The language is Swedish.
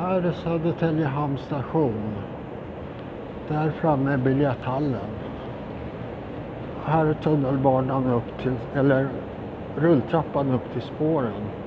Här är Södertälje hamnstation. Där framme är biljetthallen. Här är tunnelbanan upp till, eller rulltrappan upp till spåren.